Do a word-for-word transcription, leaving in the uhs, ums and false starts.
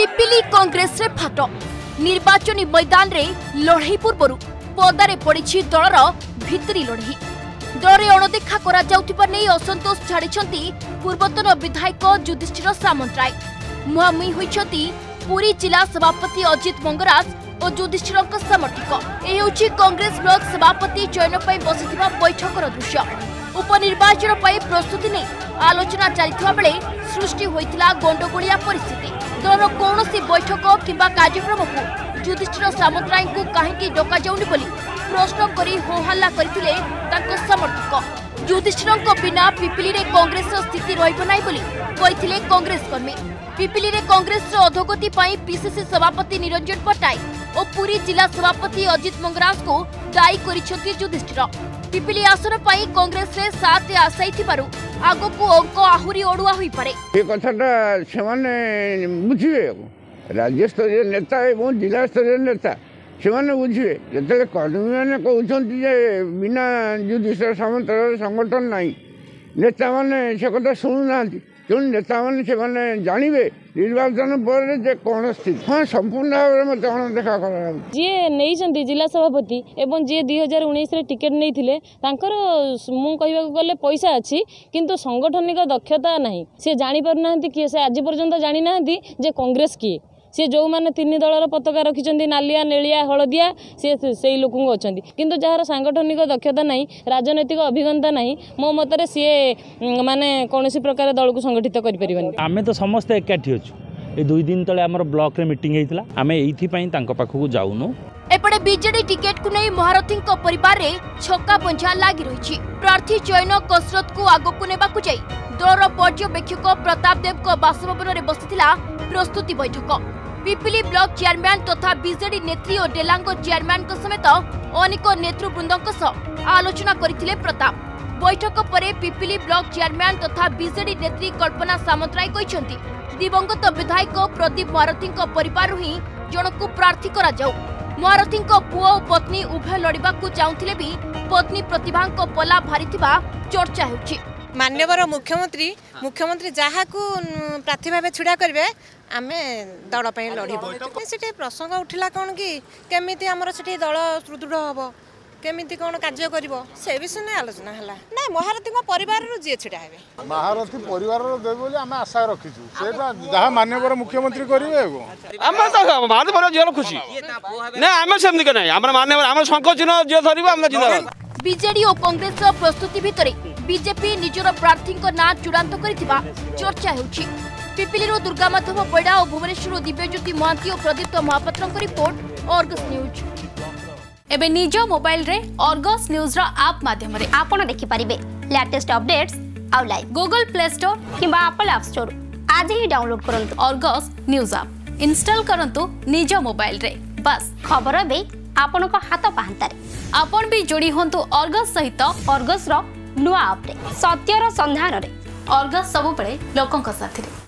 पिपिली कांग्रेस रे फाट निर्वाचनी मैदान रे लड़ाई पूर्व पदारे पड़ी दलर भितरी लड़ाई दल में अणदेखा नहीं असंतोष छाड़ी पूर्वतन विधायक युधिष्ठिर सामंतराय मुहांमुही होती पुरी जिला सभापति अजित मंगराज और युधिष्ठिर समर्थक यह कांग्रेस ब्लॉक सभापति चयन पर बसिथिबा बैठकर दृश्य उपनिर्वाचन पर प्रस्तुति नहीं आलोचना चलता बेले सृष्टि होइतिला गंडगोलिया परिस्थिति दलर कौन बैठक किंबा कार्यक्रम को युधिष्ठिर सामंतराय को कहीं डका जाउनी बोली प्रश्न करी होहल्ला करथिले तांको समर्थक युधिष्ठिर बिना पिपिली रे कांग्रेस स्थिति रहिबो नाही बोली कहिथिले कांग्रेस कर्मी पिपिली रे कांग्रेस अधोगति पई पीसीसी सभापति निरंजन पट्टनायक और पुरी जिला सभापति अजित मंगराज को दायी करिसेंती युधिष्ठिर पिपिली आसन पई कांग्रेस रे साथ आशाई थिबारु आगो को अंक आहुरी ओडुआ होई पारे ए कथाटा सेमाने बुझिबे राज्य स्तरीय नेता एवं जिला स्तरीय नेता सेमाने बुझिबे जतले कर्मी माने कहउछंती जे बिना युधिष्ठिर सामंतर संगठन नाही नेता माने से कथा सुनु नांती तेणु नेता मैंने से जानवे निर्वाचन पर कौन स्थिति हाँ संपूर्ण भाव में मत अणदेखा कर जी नहीं जिला सभापति एवं जी दुई हजार उन्नीस टिकेट नहीं मुझे गले पैसा अच्छी किंतु सांगठनिक दक्षता नहीं सी जापर ना किए से आज पर्यंत जानी ना जे कांग्रेस किए सी जो मैंने तीन दलर पताका रखिंट नालिया नेलिया हलदिया सी से लोक अच्छा किंतु जार सांगठनिक दक्षता नहीं राजनैतिक अभिज्ञता नहीं मो मतरे सी माने कौन प्रकार दल को संगठित कर आमे तो समस्ते एकाठी अच्छु ए दुई दिन तले आमर ब्लॉक रे मीटिंग होइतिला आमे एथि पई तांको पाखकु जाउनु एपटे बीजेडी टिकेट को नहीं महारथी परिवार रे छक्का पंजा लागी रही प्रार्थी चयन कसरत को आगो को नेबाकु जाई दलर पर्यवेक्षक प्रताप देव को बासभवन में बसिथिला प्रस्तुति बैठक पिपिली ब्लॉक चेयरमैन तथा बीजेडी नेत्री और डेलांग चेयरमैन समेत अनेक नेतृवृंद आलोचना करथिले प्रताप बैठक पर पिपिली ब्लॉक चेयरमैन तथा बीजेडी नेत्री कल्पना सामंतराय कहिसेंती दिवंगत विधायक प्रदीप महारथी परिवार ही जनकु प्रार्थी करा जाऊ महारथी पुओ और पत्नी उभय लड़वा चाहूले भी पत्नी प्रतिभा पला भारीथिबा चर्चा होछि मान्यवर मुख्यमंत्री मुख्यमंत्री जहाँ को प्रार्थी भाव छिड़ा करेंगे आम दल लड़बू से प्रसंग उठिला कौन कि केमी आमर से दल सुदृढ़ हम केमी कौन कार्य कर से विषय में आलोचना है ना महारथी परिवार जी छिड़ा है महारथी परिवार देवे आम आशा रखीचु से जहाँ मान्यवर मुख्यमंत्री करेंगे खुशी ना आम सेमती ना आम मान्यवर आम शंख चिन्ह जी धर बीजेडी और कांग्रेस प्रस्तुति भितर बीजेपी निजर प्रार्थी ना चूड़ांत करिथिबा चर्चा होछि पिपिली दुर्गा माधव पैड़ा और भुवनेश्वर दिव्यज्योति महांती और प्रदीप्त महापात्र रिपोर्ट अर्गस न्यूज एबे निज मोबाइल रे अर्गस न्यूज रा ऐप माध्यम रे आपण देखि परिबे लेटेस्ट अपडेट्स आ लाइव गूगल प्ले स्टोर किबा एप्पल ऐप स्टोर आज ही डाउनलोड करंतु अर्गस न्यूज ऐप इंस्टॉल करंतु निज मोबाइल रे बस खबर बे आपण को हाथ पाहंतारे आपण भी जोड़ी होंतु अर्गस सहित अर्गस रो नुआ ऐप रे सत्यर संधान रे अर्गस सब बळे लोकंक साथी रे।